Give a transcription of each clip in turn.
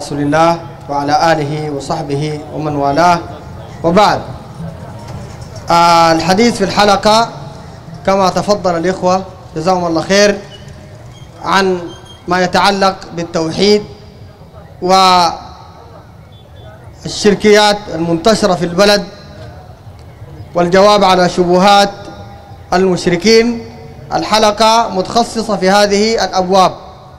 رسول الله وعلى آله وصحبه ومن والاه، وبعد. الحديث في الحلقة كما تفضل الإخوة جزاهم الله خير عن ما يتعلق بالتوحيد والشركيات المنتشرة في البلد والجواب على شبهات المشركين. الحلقة متخصصة في هذه الأبواب،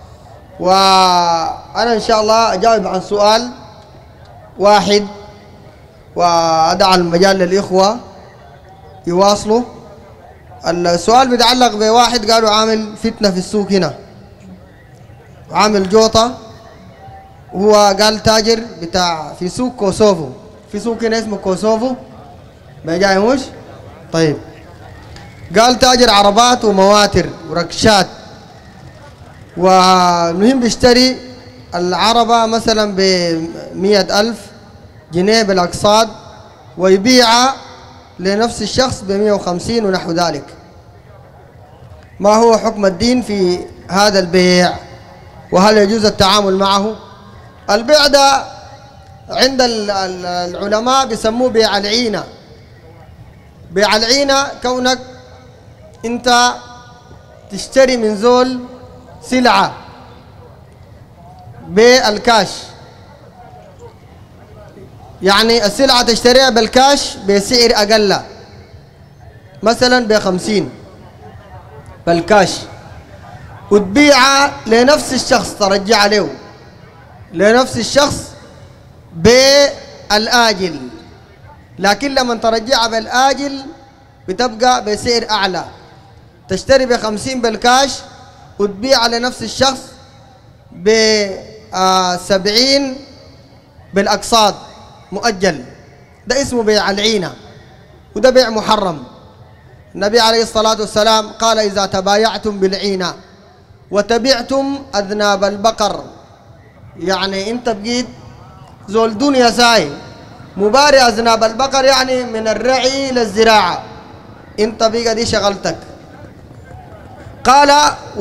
وأنا إن شاء الله أجاوب عن سؤال واحد وأدع المجال للإخوة يواصلوا. السؤال بيتعلق بواحد قالوا عامل فتنة في السوق هنا، عامل جوطة، وهو قال تاجر بتاع في سوق كوسوفو، في سوق هنا اسمه كوسوفو ما جاي مش طيب. قال تاجر عربات ومواتر وركشات، والمهم بيشتري العربة مثلا ب100,000 جنيه بالأقساط ويبيعها لنفس الشخص ب150 ونحو ذلك. ما هو حكم الدين في هذا البيع، وهل يجوز التعامل معه؟ البيع ده عند العلماء بيسموه بيع العينة. بيع العينة كونك انت تشتري من زول سلعة بالكاش، يعني السلعة تشتريها بالكاش بسعر أقل، مثلا ب50 بالكاش، وتبيعها لنفس الشخص، ترجع له لنفس الشخص بالآجل، لكن لما ترجعها بالآجل بتبقى بسعر أعلى. تشتري ب50 بالكاش وتبيعها لنفس الشخص ب70 بالأقساط مؤجل. ده اسمه بيع العينة، وده بيع محرم. النبي عليه الصلاة والسلام قال: إذا تبايعتم بالعينة وتبعتم أذناب البقر، يعني انت بقيت زول دنيا ساي مباري أذناب البقر، يعني من الرعي للزراعة، انت بقى دي شغلتك. قال: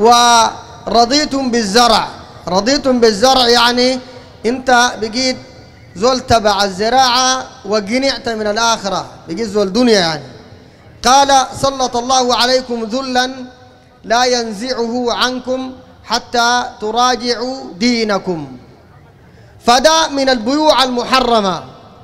ورضيتم بالزرع، رضيتم بالزرع يعني انت بقيت زول تبع الزراعة وقنعت من الآخرة، بقيت زول دنيا يعني. قال: سلط الله عليكم ذلا لا ينزعه عنكم حتى تراجعوا دينكم. فده من البيوع المحرمة.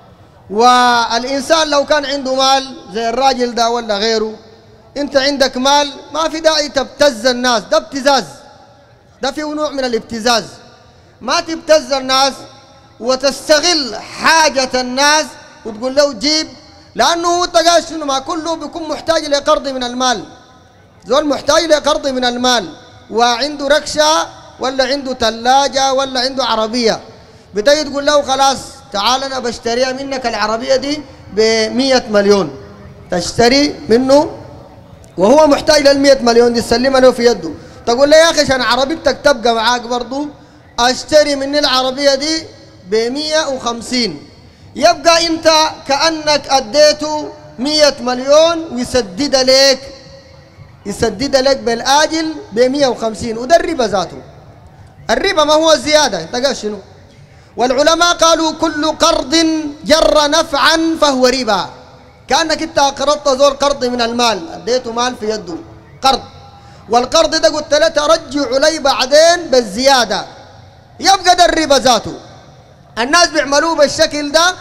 والإنسان لو كان عنده مال زي الراجل ده ولا غيره، انت عندك مال ما في داعي تبتز الناس، ده ابتزاز، ده فيه نوع من الابتزاز. ما تبتز الناس وتستغل حاجة الناس وتقول له جيب، لأنه تقاش انه ما كله بيكون محتاج لقرض من المال. زول محتاج لقرض من المال وعنده ركشة ولا عنده ثلاجة ولا عنده عربية، بتجي تقول له خلاص تعال أنا بشتريها منك العربية دي ب100 مليون، تشتري منه وهو محتاج لل100 مليون دي، تسلمها له في يده. تقول له يا أخي عشان عربيتك تبقى معاك برضو أشتري مني العربية دي ب150، يبقى أنت كأنك أديته 100 مليون ويسدد لك، يسدد لك بالآجل ب150، وده الربا ذاته. الربا ما هو زيادة، انت قال شنو؟ والعلماء قالوا: كل قرض جر نفعا فهو ربا. كأنك انت قرضت زول قرض من المال، اديته مال في يده قرض، والقرض ده قلت له ترجع لي بعدين بالزيادة، يبقى ده الربا ذاته. الناس بيعملوه بالشكل ده،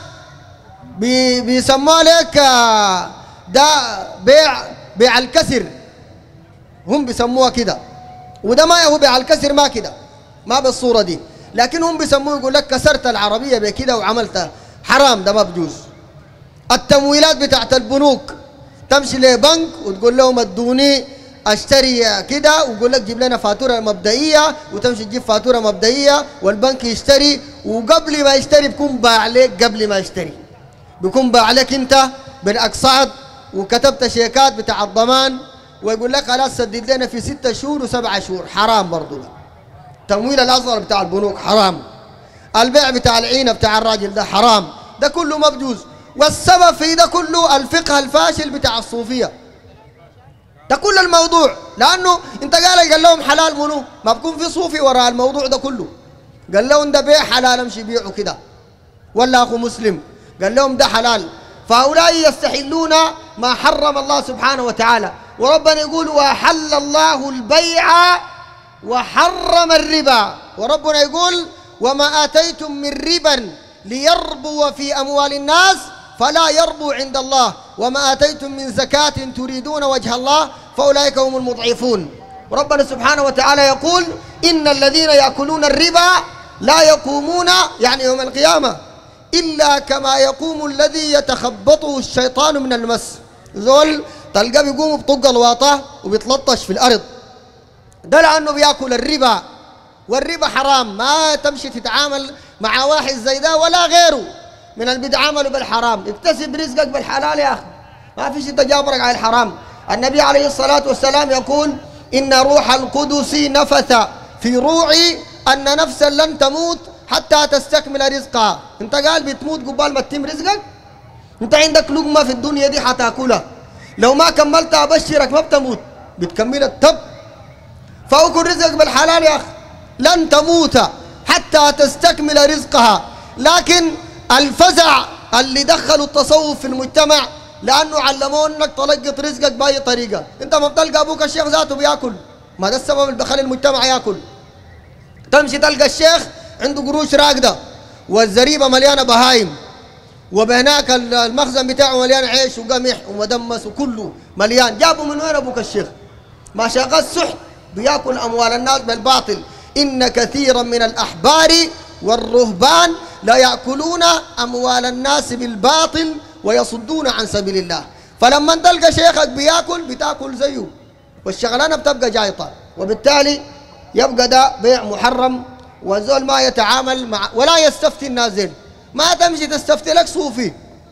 بيسموه لك ده بيع الكسر، هم بيسموها كده، وده ما هو بيع الكسر، ما كده، ما بالصورة دي، لكن هم بيسموه يقول لك كسرت العربية بكده وعملتها، حرام، ده ما بجوز. التمويلات بتاعت البنوك، تمشي لبنك وتقول لهم ادوني اشتري كده، ويقول لك جيب لنا فاتورة مبدئية، وتمشي تجيب فاتورة مبدئية والبنك يشتري، وقبل ما يشتري بيكون باع لك، قبل ما يشتري بيكون باع لك انت بالاقساط، وكتبت شيكات بتاع الضمان، ويقول لك خلاص سدد لنا في 6 شهور و7 شهور، حرام برضو. تمويل الأصغر بتاع البنوك حرام، البيع بتاع العينة بتاع الراجل ده حرام، ده كله ما بجوز. والسبب في ده كله الفقه الفاشل بتاع الصوفية، ده كل الموضوع. لأنه انت قال لهم حلال منو، ما بكون في صوفي وراء الموضوع ده كله، قال لهم ده بيع حلال امشي بيعوا كده، ولا أخو مسلم قال لهم ده حلال. فهؤلاء يستحلون ما حرم الله سبحانه وتعالى، وربنا يقول وأحل الله البيع وحرم الربا، وربنا يقول وما آتيتم من ربا ليربو في أموال الناس فلا يربو عند الله وما آتيتم من زكاة تريدون وجه الله فأولئك هم المضعفون. وربنا سبحانه وتعالى يقول إن الذين يأكلون الربا لا يقومون يعني يوم القيامة إلا كما يقوم الذي يتخبطه الشيطان من المس. زول تلقاه بيقوم بطق الواطة وبيتلطش في الأرض، ده لأنه بيأكل الربا، والربا حرام، ما تمشي تتعامل مع واحد زي ده ولا غيره من اللي بيتعاملوا بالحرام. اكتسب رزقك بالحلال يا أخي، ما في شيء تجابرك على الحرام. النبي عليه الصلاة والسلام يقول إن روح القدس نفث في روعي أن نفسا لن تموت حتى تستكمل رزقها. انت قال بتموت قبال ما تتم رزقك؟ انت عندك لقمة في الدنيا دي حتاكلها، لو ما كملتها أبشرك ما بتموت، بتكمل التب. فأكل رزقك بالحلال يا أخي، لن تموت حتى تستكمل رزقها. لكن الفزع اللي دخلوا التصوف في المجتمع لأنه علموه أنك تلقط رزقك بأي طريقة. أنت ما بتلقى أبوك الشيخ ذاته بياكل، ما ده السبب اللي بخلي المجتمع ياكل. تمشي تلقى الشيخ عنده قروش راقدة والزريبة مليانة بهايم، وبهناك المخزن بتاعه مليان عيش وقمح ومدمس وكله مليان. جابوا من وين أبوك الشيخ؟ ما شغال سحت بياكل أموال الناس بالباطل. إن كثيرا من الأحبار والرهبان لا يأكلون أموال الناس بالباطل ويصدون عن سبيل الله. فلما تلقى شيخك بياكل بتاكل زيه، والشغلانة بتبقى جايطة، وبالتالي يبقى ده بيع محرم. والزول ما يتعامل مع ولا يستفتي الناس. ما تمشي تستفتي لك صوفي،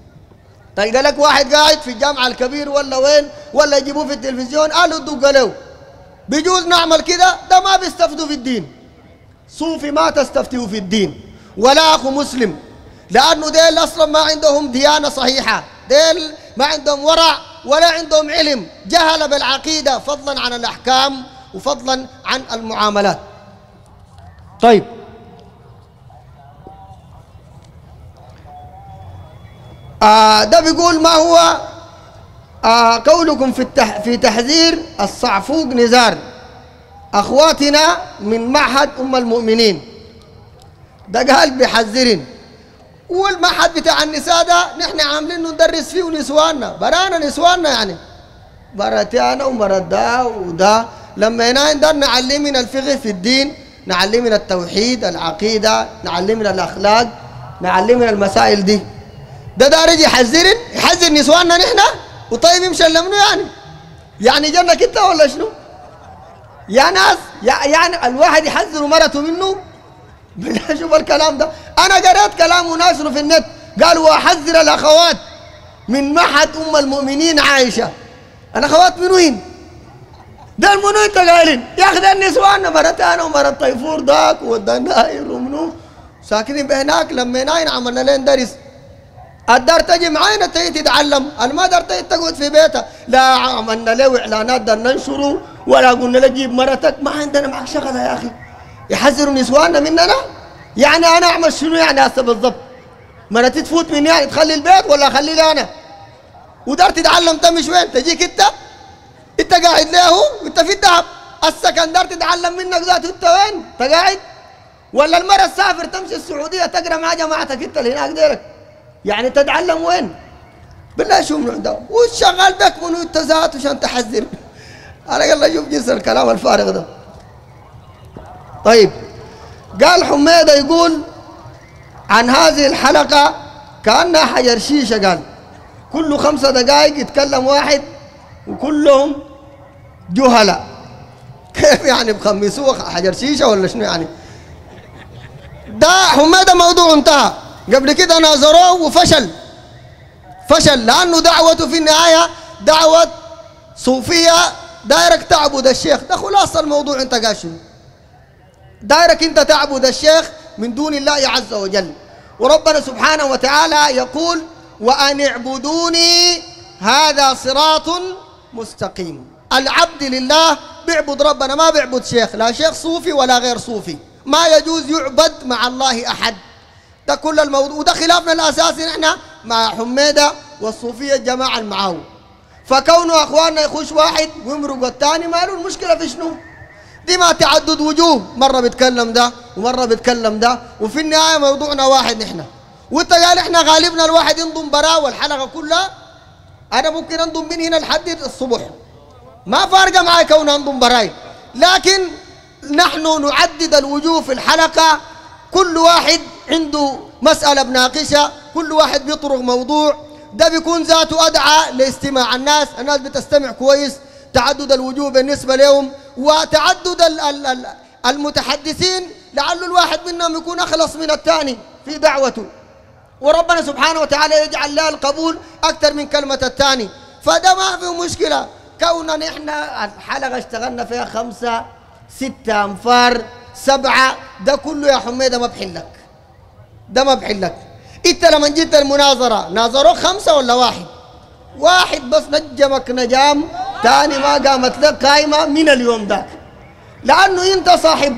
تلقى لك واحد قاعد في الجامعة الكبير ولا وين ولا يجيبوه في التلفزيون قالوا الدق له بيجوز نعمل كده. ده ما بيستفتوا في الدين. صوفي ما تستفتيه في الدين ولا أخو مسلم، لأنه ديل أصلا ما عندهم ديانة صحيحة، ديل ما عندهم ورع ولا عندهم علم، جهل بالعقيدة فضلا عن الأحكام وفضلا عن المعاملات. طيب ده بيقول ما هو قولكم في تحذير الصعفوق نزار أخواتنا من معهد أم المؤمنين. ده قال بيحذرين، والمعهد بتاع النساء ده نحن عاملين ندرس فيه نسواننا، برانا نسواننا يعني براتي أنا ومرات ده وده. لما هنا نقدر نعلمنا الفقه في الدين، نعلمنا التوحيد العقيدة، نعلمنا الأخلاق، نعلمنا المسائل دي. ده دارج يحذر نسواننا نحن، وطيب يمشي منه يعني جنة كده ولا شنو؟ يا ناس يعني الواحد يحذر مرته منه؟ بالله شوف الكلام ده. أنا قرأت كلام وناشره في النت قالوا وأحذر الأخوات من معهد أم المؤمنين عائشة. الأخوات من وين؟ ده المنو انت قايلين يا أخي ده النسوان مرت أنا ومرت طيفور داك والدناير ومنو ساكنين بهناك. لما ناين عملنا لين درس الدار تجي معانا تيجي تتعلم، ما دار تيجي تقعد في بيتها. لا عملنا له إعلانات ده ننشره ولا قلنا له جيب مرتك، ما عندنا معك شغلة يا أخي. يحذروا نسواننا مننا يعني أنا أعمل شنو يعني هسه بالضبط؟ مرتي تفوت مني يعني تخلي البيت ولا أخلي لي أنا؟ ودار تتعلم تمش وين؟ تجيك أنت قاعد له وأنت في الذهب السكن دار تتعلم منك ذاته أنت وين؟ أنت قاعد؟ ولا المرة تسافر تمشي السعودية تقرأ مع جماعتك أنت اللي هناك ديرك؟ يعني تتعلم وين؟ بالله شو من ده والشغال بك منو أنت ذاته عشان تحذر. أنا يلا شوف جنس الكلام الفارغ ده. طيب قال حميدة يقول عن هذه الحلقة كأنها حجر شيشة، قال كل 5 دقائق يتكلم واحد وكلهم جهلاء. كيف يعني بخمسوه حجر شيشة ولا شنو يعني؟ ده حميدة موضوع انتهى. قبل كده ناظروه وفشل لأنه دعوته في النهاية دعوة صوفية دايرك تعبد الشيخ. ده خلاص الموضوع. انت قال شنو؟ دايرك انت تعبد الشيخ من دون الله عز وجل. وربنا سبحانه وتعالى يقول وأن اعبدوني هذا صراط مستقيم. العبد لله بيعبد ربنا، ما بيعبد شيخ، لا شيخ صوفي ولا غير صوفي. ما يجوز يعبد مع الله أحد. ده كل الموضوع، وده خلافنا الأساسي نحن مع حميدة والصوفية الجماعة اللي معاه. فكونه أخواننا يخش واحد ويمرق الثاني ما له المشكلة في شنو؟ دي ما تعدد وجوه، مرة بيتكلم ده ومرة بيتكلم ده، وفي النهاية موضوعنا واحد نحن. وانت قال احنا غالبنا الواحد ينضم براه والحلقة كلها، أنا ممكن أنضم من هنا لحد الصبح، ما فارقة معي كون أنضم براي، لكن نحن نعدد الوجوه في الحلقة، كل واحد عنده مسألة بناقشها، كل واحد بيطرق موضوع، ده بيكون ذاته أدعى لاستماع الناس بتستمع كويس، تعدد الوجوه بالنسبة لهم وتعدد المتحدثين، لعل الواحد منهم يكون أخلص من الثاني في دعوته، وربنا سبحانه وتعالى يجعل له القبول أكثر من كلمة الثاني. فده ما في مشكلة، كوننا نحن الحلقة اشتغلنا فيها 5 6 أنفار 7، ده كله يا حميدة ما بحلك، ده ما بحلك. انت لما جيت المناظرة ناظروك 5 ولا واحد بس نجمك نجام تاني ما قامت لك قايمة من اليوم ده، لأنه انت صاحب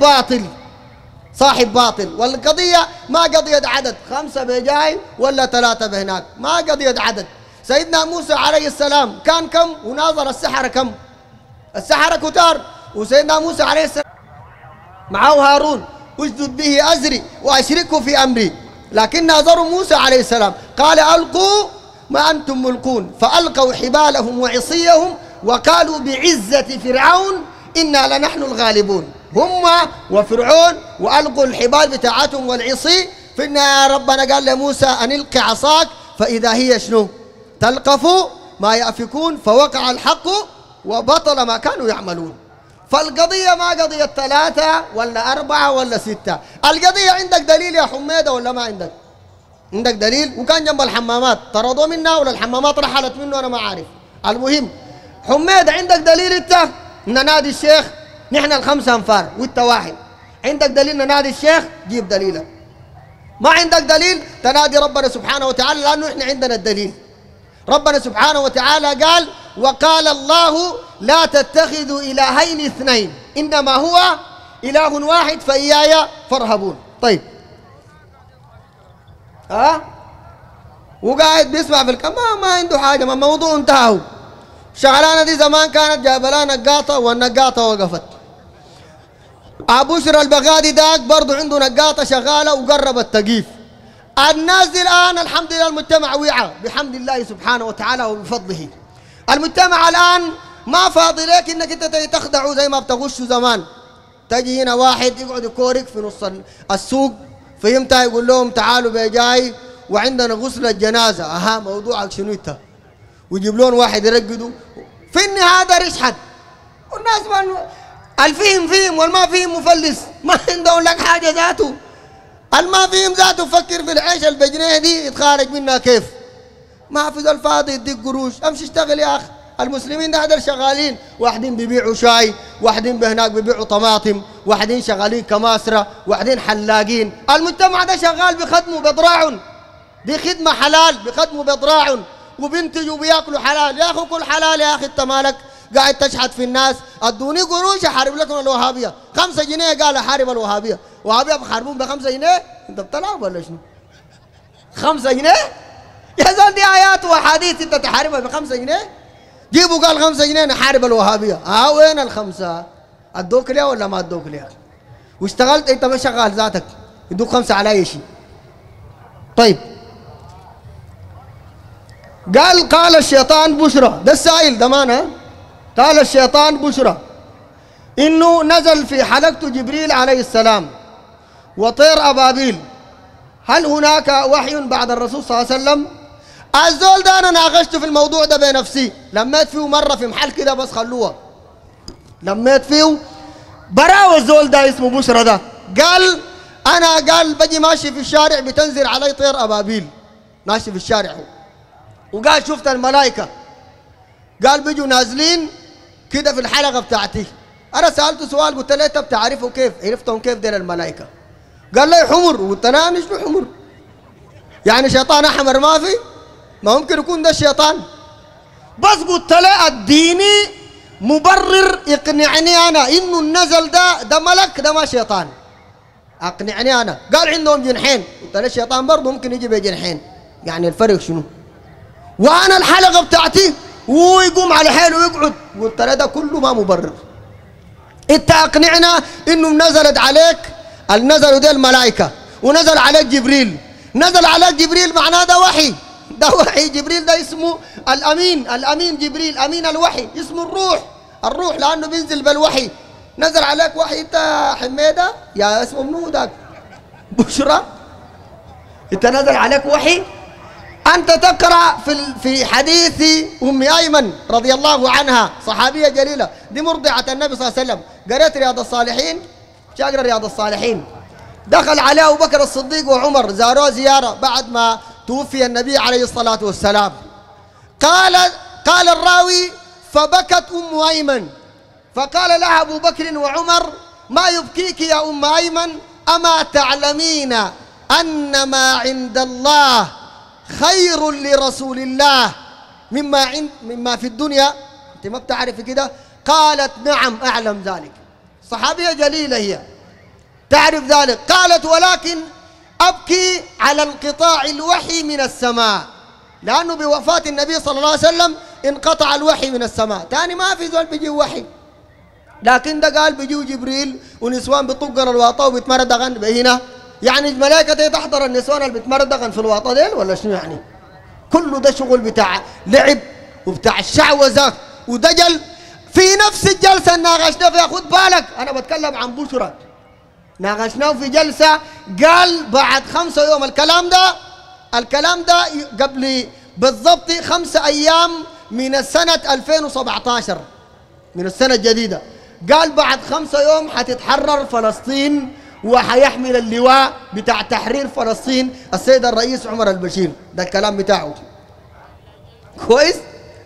باطل، والقضية ما قضية عدد 5 بجاي ولا 3 بهناك، ما قضية عدد. سيدنا موسى عليه السلام كان كم وناظر السحرة كم؟ السحرة كتار، وسيدنا موسى عليه السلام معه هارون اشدد به أزري وأشركه في أمري، لكن ناظروا موسى عليه السلام قال ألقوا ما أنتم ملقون، فألقوا حبالهم وعصيهم وقالوا بعزة فرعون إنا لنحن الغالبون، هم وفرعون وألقوا الحبال بتاعتهم والعصي. في النهاية ربنا قال لموسى أن القي عصاك فإذا هي شنو؟ تلقف ما يأفكون، فوقع الحق وبطل ما كانوا يعملون. فالقضية ما قضية 3 ولا 4 ولا 6، القضية عندك دليل يا حميدة ولا ما عندك؟ عندك دليل؟ وكان جنب الحمامات طردوا منا ولا الحمامات رحلت منه أنا ما عارف. المهم حميدة عندك دليل انت ان نادي الشيخ نحن ال5 أنفار وانت واحد، عندك دليل ان نادي الشيخ؟ جيب دليلك. ما عندك دليل تنادي ربنا سبحانه وتعالى، لأنه احنا عندنا الدليل. ربنا سبحانه وتعالى قال وقال الله لا تتخذوا إلهين اثنين إنما هو إله واحد فإياي فارهبون. طيب وقاعد بيسمع في الكلام ما عنده حاجة، ما موضوع انتهوا. شغلانة دي زمان كانت جايبه لها نقاطة والنقاطة وقفت. أبو بشر البغادي داك برضو عنده نقاطة شغالة وقربت تقيف. الناس دي الآن الحمد لله المجتمع وعى بحمد الله سبحانه وتعالى وبفضله. المجتمع الآن ما فاضي لك انك انت تخدعه زي ما بتغشوا زمان. تجي هنا واحد يقعد يكورك في نص السوق، فهمتها؟ يقول لهم تعالوا بجاي وعندنا غسل الجنازة، موضوعك شنو انت؟ ويجيب لهم واحد يرقدوا في النهاية هذا رشحت. والناس الفهم فيهم والما فيهم مفلس، ما عندهم لك حاجة ذاته. الما فيهم ذاته فكر في العيش البجنيه دي يتخارج منها كيف؟ ما في الفاضي يديك قروش، امشي اشتغل يا اخي. المسلمين ده هذول شغالين، واحدين بيبيعوا شاي، واحدين بهناك بيبيعوا طماطم، واحدين شغالين كماسرة، واحدين حلاقين. المجتمع ده شغال بخدمه بضراعهم، دي خدمة حلال بخدمه بضراعهم، وبينتجوا وبياكلوا حلال. يا اخي كل حلال يا اخي، انت مالك قاعد تشحت في الناس؟ ادوني قروش احارب لكم الوهابيه. 5 جنيه قال احارب الوهابيه، وهابيه بحاربون ب5 جنيه؟ انت بتلعب ولا شنو؟ 5 جنيه؟ يا زول دي ايات واحاديث انت تحاربها ب5 جنيه؟ جيبوا قال 5 جنيه نحارب الوهابيه، وين ال5؟ ادوك ليه ولا ما ادوك ليه؟ واشتغلت انت ما شغال ذاتك، يدوك 5 على اي شيء. طيب قال الشيطان بشرى، ده السائل ده مانا. قال الشيطان بشرى انه نزل في حلقته جبريل عليه السلام وطير ابابيل، هل هناك وحي بعد الرسول صلى الله عليه وسلم؟ الزول ده انا ناقشته في الموضوع ده بنفسي، لميت فيه مره في محل كده بس خلوها، لميت فيه براو. الزول ده اسمه بشرى ده قال قال بجي ماشي في الشارع بتنزل علي طير ابابيل، ماشي في الشارع وقال شفت الملائكة، قال بيجوا نازلين كده في الحلقة بتاعتي. أنا سألته سؤال قلت له أنت بتعرفه كيف؟ عرفتهم كيف ديل الملائكة؟ قال لي حمر، وقلت له أنا شنو حمر؟ يعني شيطان أحمر ما في؟ ما ممكن يكون ده الشيطان. بس قلت له اديني مبرر يقنعني أنا إنه النزل ده ملك، ده ما شيطان. أقنعني أنا. قال عندهم جنحين. قلت له الشيطان برضه ممكن يجي بجنحين، يعني الفرق شنو؟ وأنا الحلقة بتاعتي ويقوم على حاله ويقعد. قلت له ده كله ما مبرر. أنت أقنعنا إنه نزلت عليك، نزلوا دي الملائكة ونزل عليك جبريل. نزل عليك جبريل معناه ده وحي، ده وحي. جبريل ده اسمه الأمين، الأمين جبريل أمين الوحي، اسمه الروح، الروح لأنه بينزل بالوحي. نزل عليك وحي أنت حميدة يا اسمه منو ذاك بشرى، أنت نزل عليك وحي. أنت تقرأ في حديث أم أيمن رضي الله عنها، صحابية جليلة، دي مرضعة النبي صلى الله عليه وسلم. قرأت رياض الصالحين، شاقرأ رياض الصالحين. دخل عليه أبو بكر الصديق وعمر زاروه زيارة بعد ما توفي النبي عليه الصلاة والسلام. قال الراوي فبكت أم أيمن، فقال لها أبو بكر وعمر ما يبكيك يا أم أيمن؟ أما تعلمين أن ما عند الله خير لرسول الله مما في الدنيا؟ أنت ما بتعرف كده؟ قالت نعم أعلم ذلك. صحابية جليلة هي تعرف ذلك. قالت ولكن أبكي على انقطاع الوحي من السماء، لأنه بوفاة النبي صلى الله عليه وسلم انقطع الوحي من السماء. تاني ما في زول بيجي وحي، لكن ده قال بيجوا جبريل ونسوان بتطقر الواطة وبتمردغن هنا. يعني الملائكة تحضر النسوان اللي بتمردغن في الواطة ديل ولا شنو يعني؟ كله ده شغل بتاع لعب وبتاع الشعوذة ودجل. في نفس الجلسة ناقشنا فيها، خد بالك أنا بتكلم عن بشرى، ناقشناه في جلسة قال بعد 5 يوم. الكلام ده قبل بالضبط 5 أيام من السنة 2017 من السنة الجديدة. قال بعد 5 يوم حتتحرر فلسطين وحيحمل اللواء بتاع تحرير فلسطين السيد الرئيس عمر البشير. ده الكلام بتاعه كويس.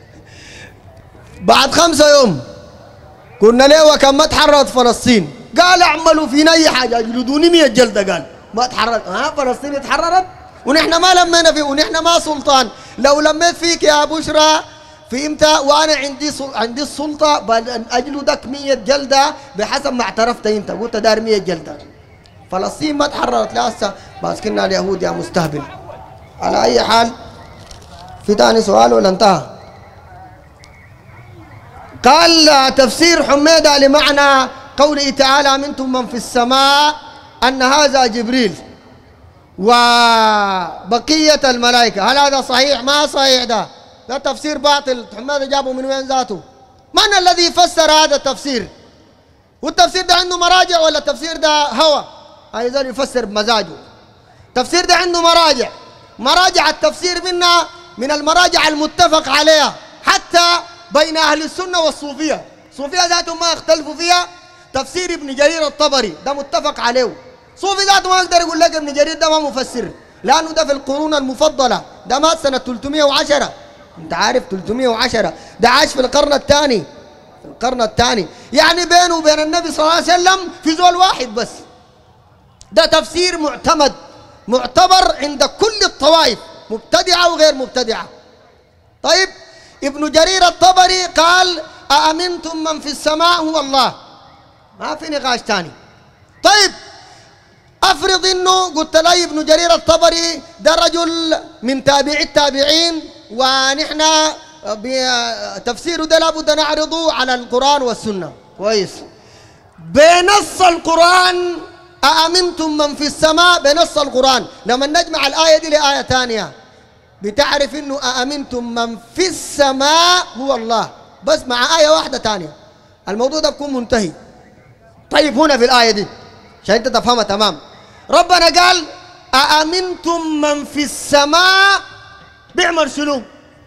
بعد 5 يوم قلنا له وكم ما تحررت فلسطين؟ قال اعملوا فينا اي حاجه اجلدوني 100 جلده. قال ما تحررت. فلسطين اتحررت ونحن ما لمينا فيه ونحن ما سلطان. لو لميت فيك يا بشرى في امتى وانا عندي السلطه اجلدك 100 جلده بحسب ما اعترفت انت، قلت دار 100 جلده. فلسطين ما تحررت لسه، ماسكنا اليهود يا مستهبل. على اي حال في ثاني سؤال ولا انتهى؟ قال تفسير حميدة لمعنى قوله تعالى منتم من في السماء أن هذا جبريل وبقية الملائكة. هل هذا صحيح؟ ما صحيح. ده تفسير باطل. حميدة جابه من وين ذاته؟ من الذي فسر هذا التفسير؟ والتفسير ده عنده مراجع ولا التفسير ده هوى؟ أيضا يفسر بمزاجه. التفسير ده عنده مراجع التفسير منها من المراجع المتفق عليها حتى بين أهل السنة والصوفية. الصوفية ذاتهم ما يختلفوا فيها. تفسير ابن جرير الطبري ده متفق عليه. صوفي ذاته ما يقدر يقول لك ابن جرير ده ما مفسر، لأنه ده في القرون المفضلة. ده مات سنة 310. أنت عارف 310 ده عاش في القرن الثاني، يعني بينه وبين النبي صلى الله عليه وسلم في زول واحد بس. ده تفسير معتبر عند كل الطوائف، مبتدعة وغير مبتدعة. طيب ابن جرير الطبري قال أأمنتم من في السماء هو الله، ما في نقاش ثاني. طيب أفرض إنه قلت لي ابن جرير الطبري ده رجل من تابعي التابعين، ونحن بتفسيره ده لابد نعرضه على القرآن والسنة. كويس. بنص القرآن أأمنتم من في السماء، بنص القرآن لما نجمع الآية دي لآية ثانية بتعرف إنه أأمنتم من في السماء هو الله، بس مع آية واحدة ثانية الموضوع ده بيكون منتهي. طيب هنا في الآية دي عشان أنت تفهمها تمام، ربنا قال أأمنتم من في السماء بيعمل شنو؟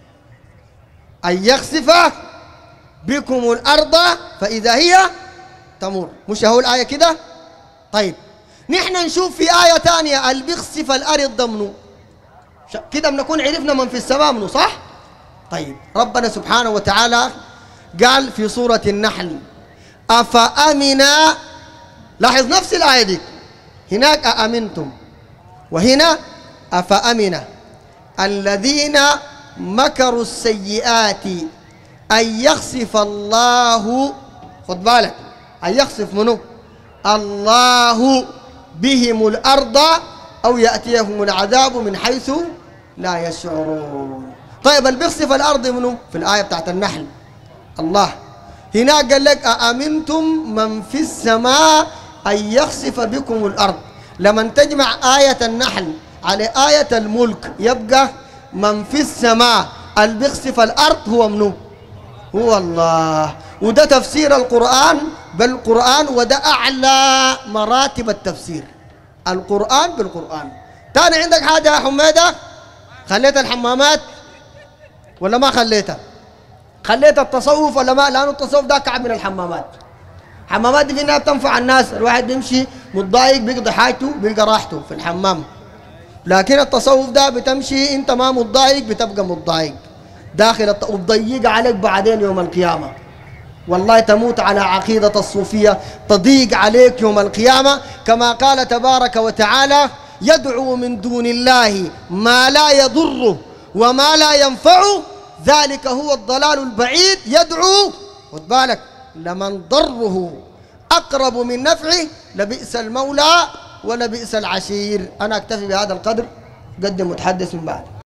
أن يخسف بكم الأرض فإذا هي تمور. مش هو الآية كده؟ طيب نحن نشوف في آية ثانية اللي بيخسف الأرض ضمنه كده بنكون عرفنا من في السماء منه، صح؟ طيب ربنا سبحانه وتعالى قال في سورة النحل أفأمنا، لاحظ نفس الآية دي، هناك أأمنتم وهنا أفأمنا الذين مكروا السيئات أن يخسف الله، خد بالك، أن يخسف منه الله بهم الأرض أو يأتيهم العذاب من حيث لا يشعرون. طيب اللي بيخسف الأرض منه في الآية بتاعت النحل الله هناك قال لك أأمنتم من في السماء أن يخسف بكم الأرض. لما تجمع آية النحل على آية الملك يبقى من في السماء اللي بيخسف الأرض هو منه؟ هو الله. وده تفسير القرآن بالقرآن، وده أعلى مراتب التفسير، القرآن بالقرآن. تاني عندك حاجة يا حميدة؟ خليت الحمامات ولا ما خليتها؟ خليت التصوف ولا ما؟ لأنه التصوف ده كعب من الحمامات. الحمامات دي في انها بتنفع الناس، الواحد بيمشي متضايق بيقضي حاجته بيلقى راحته في الحمام. لكن التصوف ده بتمشي انت ما متضايق بتبقى متضايق داخل وتضيق عليك بعدين يوم القيامة. والله تموت على عقيدة الصوفية تضيق عليك يوم القيامة، كما قال تبارك وتعالى: يدعو من دون الله ما لا يضره وما لا ينفعه ذلك هو الضلال البعيد. يدعو خد بالك لمن ضره أقرب من نفعه لبئس المولى ولبئس العشير. أنا أكتفي بهذا القدر، قدم متحدث من بعد.